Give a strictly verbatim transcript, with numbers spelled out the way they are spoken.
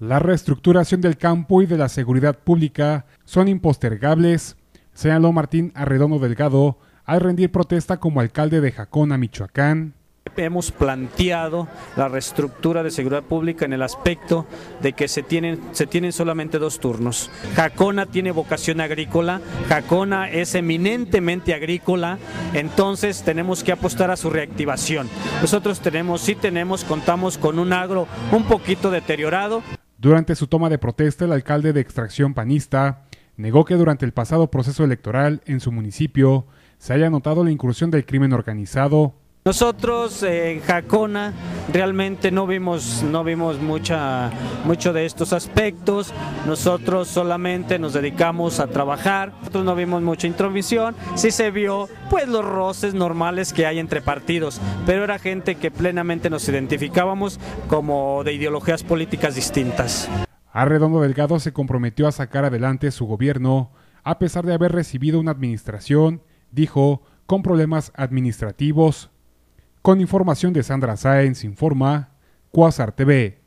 La reestructuración del campo y de la seguridad pública son impostergables, señaló Martín Arredondo Delgado al rendir protesta como alcalde de Jacona, Michoacán. Hemos planteado la reestructura de seguridad pública en el aspecto de que se tienen, se tienen solamente dos turnos. Jacona tiene vocación agrícola, Jacona es eminentemente agrícola, entonces tenemos que apostar a su reactivación. Nosotros tenemos, sí tenemos, contamos con un agro un poquito deteriorado. Durante su toma de protesta, el alcalde de extracción panista negó que durante el pasado proceso electoral en su municipio se haya notado la incursión del crimen organizado. Nosotros eh, en Jacona realmente no vimos, no vimos mucha, mucho de estos aspectos, nosotros solamente nos dedicamos a trabajar, nosotros no vimos mucha intromisión, sí se vio pues los roces normales que hay entre partidos, pero era gente que plenamente nos identificábamos como de ideologías políticas distintas. Arredondo Delgado se comprometió a sacar adelante su gobierno a pesar de haber recibido una administración, dijo, con problemas administrativos. Con información de Sandra Sáenz, informa Cuásar T V.